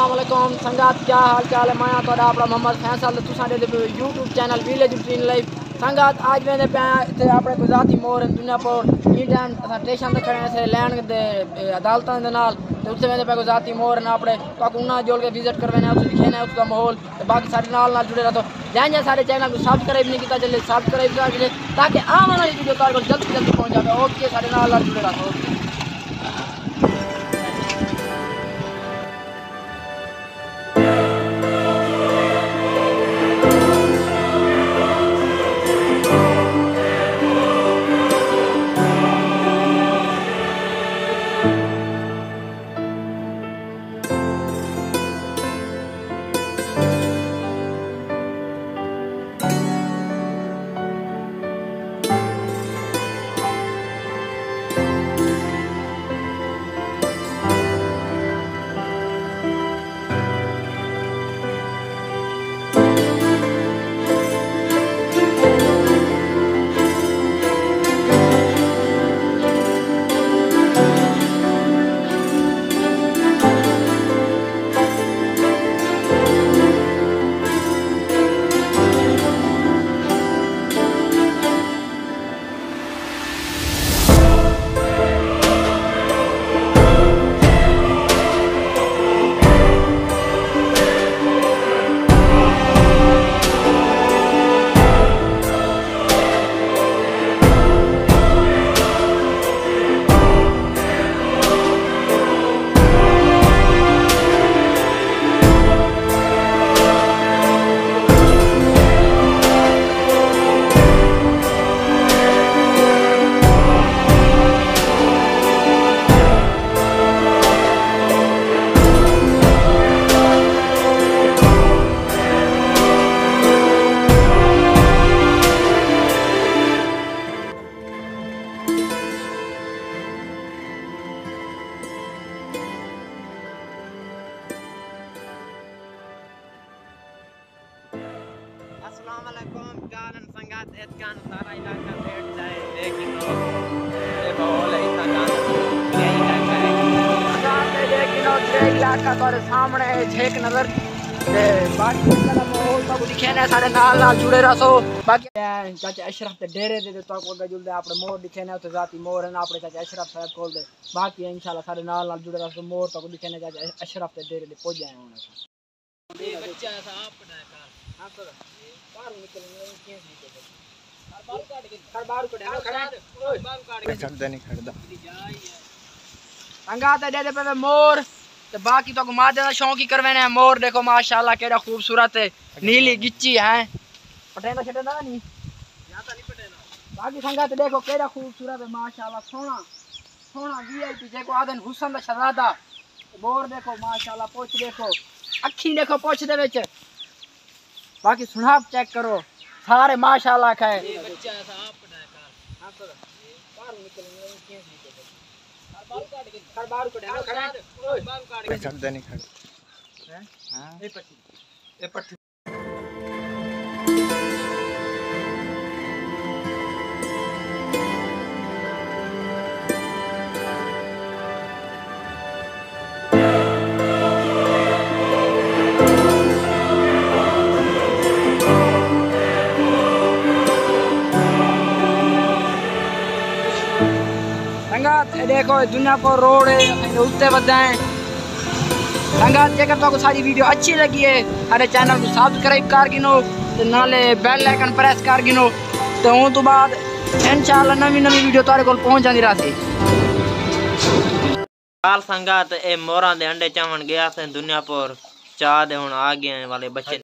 अस्सलाम वालेकुम संगात, क्या हाल चाल है। मैं तो अपना मोहम्मद फैसल तुसा YouTube channel village routine life संगात। आज मैंने पे अपने गुजराती मोर दुनिया पर इंडियन स्टेशन से खड़े से लैंड दे अदालतों के नाल तो उससे मैंने पे गुजराती मोर ने अपने उन्हें जोड़ के विजिट करवाना उसे दिखाना उसका माहौल तो बाकी सारे नाल जुड़े रहो। जैसे सारे चैनल को सब्सक्राइब नहीं किया चले सब्सक्राइब कर चले ताकि आने वाली वीडियो तार को जल्दी जल्दी पहुँच जाए। ओके सारे नाल जुड़े रहो। अस्सलाम वालेकुम गालन संगात एतकान सारा इलाका बैठ जाए लेकिन ये माहौल ऐसा गान ये इलाका है सामने लेकिन ये इलाका तोरे सामने है झेक नजर ते बाकी का माहौल तो दिखे ना सारे नाल नाल जुड़े रहो। बाकी चाचा अशरफ ते डेरे दे तो को जुड़े अपने मोर दिखे ना तो जाती मोर है ना अपने चाचा अशरफ साहब खोल दे बाकी इंशाल्लाह सारे नाल नाल जुड़े रहो। मोर तो दिखे ना चाचा अशरफ ते डेरे दे पहुंच जाए होना ये बच्चा सा अपना का हां तो बाहर निकलने केस निकल बाल काट के बाल काट के छड़ दे नहीं खड़दा संगात दे दे पे मोर तो बाकी तो घुमा देना शौक ही करवाना है। मोर देखो माशाल्लाह केड़ा खूबसूरत है नीली गिच्ची है पटेना छटेना नहीं यहां तो नहीं पटेना। बाकी संगात देखो केड़ा खूबसूरत है माशाल्लाह सोना सोना वीआईपी जेको आदन हुसन दा शहजादा मोर देखो माशाल्लाह पोछ देखो अखी देखो पोछ दे विच बाकी सुनाब चेक करो सारे माशाल्लाह है। ये बच्चा सा अपना का हां तो बाहर निकलने केस निकल बाल काट के बाल काट के छड़ दे नहीं खड़ हैं हां ये पट्टी संगात देखो दुनिया को रोड है उससे बदाएं संगात जेकर तो सारी वीडियो अच्छी लगी है हमारे चैनल को सब्सक्राइब कर गिनो तो नाले बेल आइकन प्रेस कर गिनो तो उन तो बाद इंशाल्लाह नवी नवी वीडियो तारे को पहुंच जांदी रहती। काल संगात ए मोरां दे अंडे चावण गया से दुनिया पर चाह दे हुन आ गए वाले बच्चे